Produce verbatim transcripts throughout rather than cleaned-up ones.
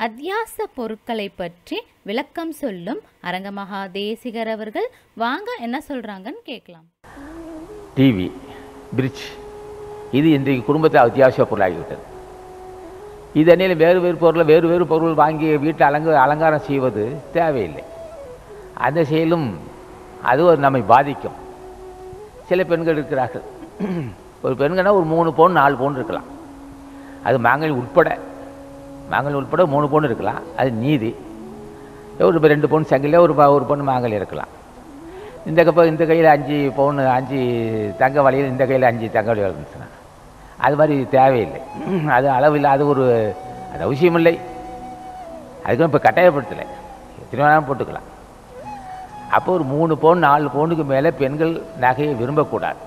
அத்தியாச பொருட்களை பற்றி விளக்கம் சொல்லும் அரங்க மகா தேசிகர் அவர்கள் வாங்க என்ன சொல்றாங்கன்னு கேட்கலாம். டிவி, பிரிட்ஜ் இது இன்றைக்கு குடும்பத்தில் அத்தியாவசிய பொருளாகிவிட்டது. இதனில் வேறு வேறு பொருளை வேறு வேறு பொருள் வாங்கி வீட்டில் அலங்க அலங்காரம் செய்வது தேவையில்லை. அந்த செயலும் அது ஒரு நம்மை பாதிக்கும். சில பெண்கள் இருக்கிறார்கள், ஒரு பெண்கள்னா ஒரு மூணு பவுன் நாலு பவுன் இருக்கலாம், அது மாங்கனி உட்பட மாங்கனி உட்பட மூணு பவுன் இருக்கலாம், அது நீதி. ஒரு ரெண்டு பவுன் சங்கிலில் ஒரு ஒரு பவுன் மாங்கனி இருக்கலாம். இந்த கப்போ இந்த கையில் அஞ்சு பவுன் அஞ்சு தங்க வலையில் இந்த கையில் அஞ்சு தங்க வலையில் இருந்துச்சுன்னா அது மாதிரி தேவையில்லை. அது அளவில் அது ஒரு அது அவசியமில்லை. அதுக்கும் இப்போ கட்டாயப்படுத்தலை, எத்தனை வேணாலும் போட்டுக்கலாம். அப்போ ஒரு மூணு பவுன் நாலு பவுனுக்கு மேலே பெண்கள் நகையை விரும்பக்கூடாது.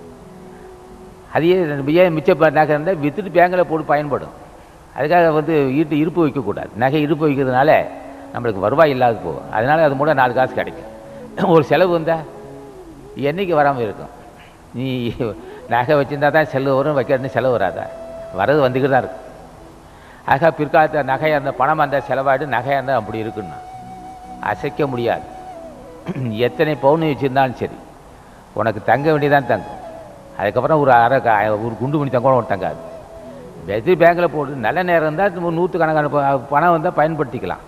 அதையே ஏன் மிச்சம் நகை இருந்தால் விற்றுட்டு பேங்கில் போட்டு பயன்படும். அதுக்காக வந்து ஈட்டு இருப்பு வைக்கக்கூடாது. நகை இருப்பு வைக்கிறதுனால நம்மளுக்கு வருவாய் இல்லாது போகும். அதனால் அது மூலம் நாலு காசு கிடைக்கும். ஒரு செலவு வந்தால் என்றைக்கு வராமல் இருக்கும். நீ நகை வச்சுருந்தா தான் செலவு வரும், வைக்கிறது செலவு வராதா? வரது வந்துக்கிட்டு தான் இருக்கும். ஆக பிற்காலத்தை நகையாக இருந்தால் பணமாக இருந்தால் செலவாகிடும், நகையாக இருந்தால் அப்படி இருக்குன்னா அசைக்க முடியாது. எத்தனை பவுன் வச்சுருந்தாலும் சரி உனக்கு தங்க வேண்டியதான் தங்கும். அதுக்கப்புறம் ஒரு அரை ஒரு குண்டு மணி தங்க கூட தங்காது. வெற்றி பேங்கில் போட்டு நல்ல நேரம் இருந்தால் நூற்றுக்கணக்கான பணம் வந்தால் பயன்படுத்திக்கலாம்.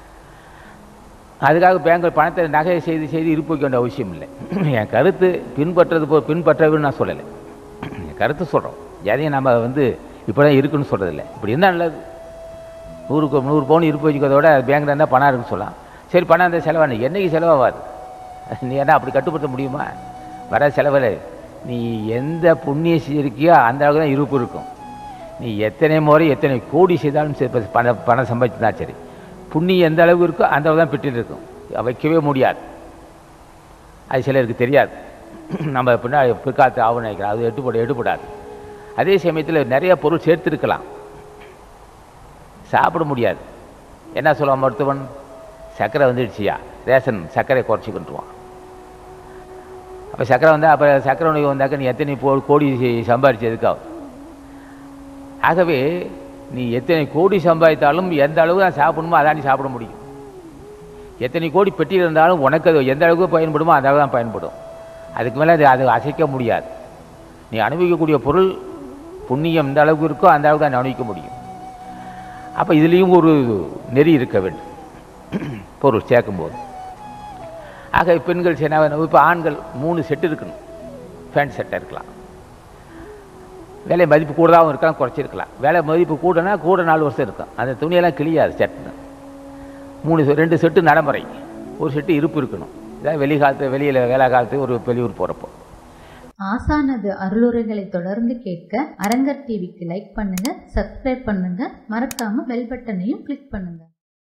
அதுக்காக பேங்கில் பணத்தை நகையை செய்து செய்து இருப்பு வைக்க வேண்டிய அவசியம் இல்லை. என் கருத்து பின்பற்றது போ பின்பற்றதுன்னு நான் சொல்லலை, என் கருத்து சொல்கிறோம். எதையும் நம்ம வந்து இப்போ தான் இருக்குன்னு சொல்கிறதில்ல. இப்படி இருந்தால் நல்லது. நூறுக்கு நூறு பவுன் இருப்பு வச்சுக்கிறதோட பேங்கில் இருந்தால் பணம் இருக்குன்னு சொல்லலாம். சரி, பணம் அந்த செலவானு என்றைக்கு செலவாகாது. நீ என்ன அப்படி கட்டுப்படுத்த முடியுமா? வர செலவில் நீ எந்த புண்ணிய செய்திருக்கியோ அந்த அளவுக்கு தான் இருப்பு இருக்கும். நீ எத்தனை முறை எத்தனை கோடி செய்தாலும் சரி, பண பணம் சம்பாதிச்சுனா சரி, புண்ணியம் எந்த அளவுக்கு இருக்கோ அந்த அளவு தான் பெற்று இருக்கும். வைக்கவே முடியாது. அது சிலருக்கு தெரியாது. நம்ம பின்னாடி பிற்காலத்தை ஆவணம் வைக்கலாம், அது எடுப்பட எடுப்படாது. அதே சமயத்தில் நிறைய பொருள் சேர்த்துருக்கலாம், சாப்பிட முடியாது. என்ன சொல்லுவான் மருத்துவன்? சர்க்கரை வந்துடுச்சியா, ரேஷன் சர்க்கரை குறைச்சி கொண்டுருவான். அப்போ சர்க்கரை வந்தால் அப்போ சர்க்கரை நோய் வந்தாக்க நீ எத்தனை போ கோடி சம்பாதிச்சதுக்காக. ஆகவே நீ எத்தனை கோடி சம்பாதித்தாலும் எந்த அளவு தான் சாப்பிடணுமோ அதான் நீ சாப்பிட முடியும். எத்தனை கோடி பெட்டி இருந்தாலும் உனக்கு அது எந்த அளவுக்கு பயன்படுமோ அந்த அளவு தான் பயன்படும். அதுக்கு மேலே அது அது அசைக்க முடியாது. நீ அனுபவிக்கக்கூடிய பொருள் புண்ணியம் எந்த அளவுக்கு இருக்கோ அந்த அளவுக்கு தான் அனுபவிக்க முடியும். அப்போ இதுலேயும் ஒரு நெறி இருக்க வேண்டும் பொருள் சேர்க்கும்போது. ஆக பெண்கள் சேனா இப்போ ஆண்கள் மூணு செட்டு இருக்கணும். பேண்ட் செட்டாக இருக்கலாம், வேலை மதிப்பு கூடதாகவும் இருக்கலாம், குறைச்சிருக்கலாம். வேலை மதிப்பு கூடனா கூட நாலு வருஷம் இருக்கும். அந்த துணியெல்லாம் கிளியாது செட்டுன்னு. மூணு ரெண்டு செட்டு நடைமுறை, ஒரு செட்டு இருப்பு இருக்கணும். இதான் வெளி காலத்து வெளியில் வேலை காலத்து ஒரு வெளியூர் போகிறப்போ. ஆசானது அருளுரைகளை தொடர்ந்து கேட்க அரங்கர் டிவிக்கு லைக் பண்ணுங்க, சப்ஸ்கிரைப் பண்ணுங்க, மறக்காம பெல் பட்டனையும் கிளிக் பண்ணுங்க.